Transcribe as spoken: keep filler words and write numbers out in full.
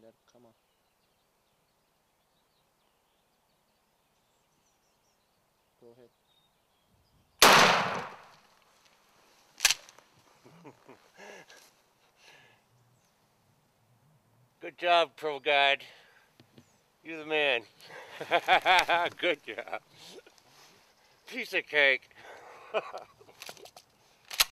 ahead. Come on. Go ahead. Good job, Pro Guide. You're the man. Good job. Piece of cake.